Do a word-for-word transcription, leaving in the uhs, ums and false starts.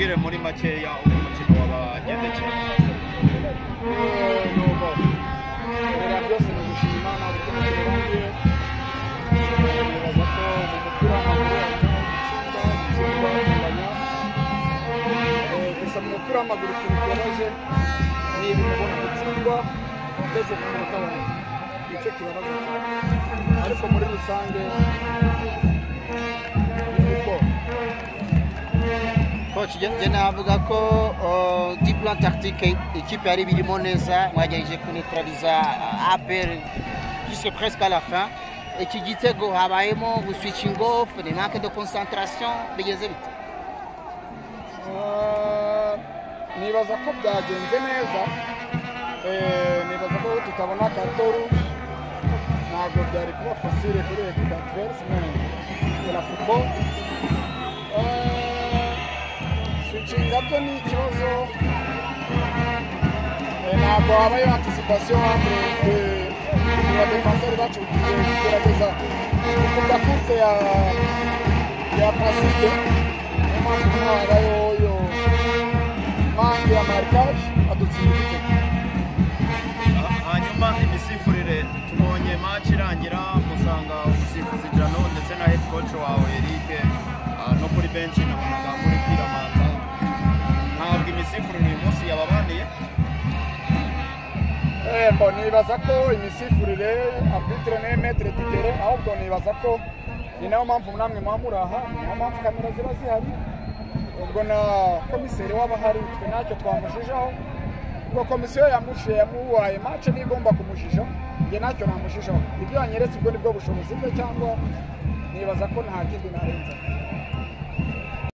tubwire muri makeya uko umukino wabagendekeye. nuko rero byose ni gushima Imana kuko turangiye nibaza ko mu mupira w'amaguru atsinda gutsinda kunganya gusa mu mupira w'amaguru ikintu kibabaje ni ibintu gutsindwa uteze ku munota wawe nicyo kibabaza ariko muri rusange Coach, je navuga ko du plan tactique équipe yari birimo neza mwagejeje kuneutraliza A P R jusqu'à presque à la fin. Iki gitego habayemo switching off, des manques de concentration bigeze bite? Nibaza ko byagenze neza. Eh nibaza ko tutabona katoru ntabwo byari kuba facile kuri equipe adverse mais la football switching up ni ikibazo ntabwo habaye anticipation entre les défenseurs bacu kugerageza kuvuga kose ya ya passite mpamvu habayeho yo manque ya marquage adutsindike. Hanyuma imisifurire tubonye match irangira musanga umusifuzi Jano ndetse na head coach wawe Eric no kuri bench nabonaga muri kwiramata ntabwo imisifurire uyu munsi yababaniye. Eh bon nibaza ko imisifurire arbitre ne maître du terrain ahubwo nibaza ko ni nayo mpamvu namwe mwamuraha niyo mpamvu kamera ziba zihari ubwo na komiseri w'abahari twe ntacyo twamushijaho ubwo komisiyo yamushiye yamuhaye match nigomba kumushisha nge ntacyo namushishaho ibyo yanyeretse ubwo nibwo bushobozi bwe cyangwa nibaza ko nta kindi narenza.